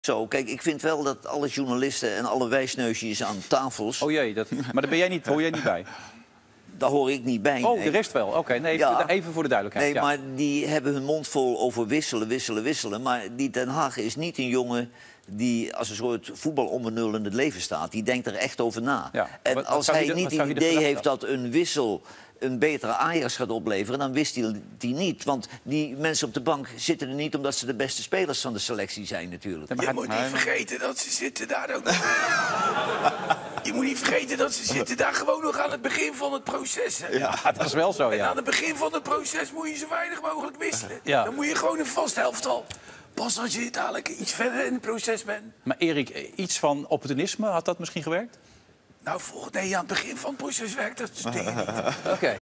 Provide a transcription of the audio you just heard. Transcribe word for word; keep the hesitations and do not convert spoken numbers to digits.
Zo, kijk, ik vind wel dat alle journalisten en alle wijsneusjes aan tafels... Oh jee, dat... maar daar ben jij niet, hoor jij niet bij? Daar hoor ik niet bij. Oh, nee. de rest wel. Oké, okay, nee, ja. even voor de duidelijkheid. Nee, ja. maar die hebben hun mond vol over wisselen, wisselen, wisselen. Maar die Ten Hag is niet een jongen die als een soort voetbalonbenul in het leven staat. Die denkt er echt over na. Ja. En wat, als wat hij de, niet het idee heeft dat een wissel een betere Ajax gaat opleveren, dan wist hij die niet. Want die mensen op de bank zitten er niet omdat ze de beste spelers van de selectie zijn natuurlijk. Ja, je moet niet vergeten dat ze zitten daar ook nog. Je moet niet vergeten dat ze zitten daar gewoon nog aan het begin van het proces. Hè? Ja, dat is wel zo, ja. En aan het begin van het proces moet je zo weinig mogelijk wisselen. Ja. Dan moet je gewoon een vast elftal. Pas als je dadelijk iets verder in het proces bent. Maar Erik, iets van opportunisme, had dat misschien gewerkt? Nou, volgens nee, aan het begin van het proces werkt dat soort dingen niet. Oké.